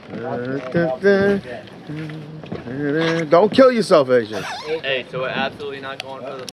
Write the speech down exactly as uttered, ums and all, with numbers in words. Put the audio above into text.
Don't kill yourself, Asian. Hey, so we're absolutely not going for the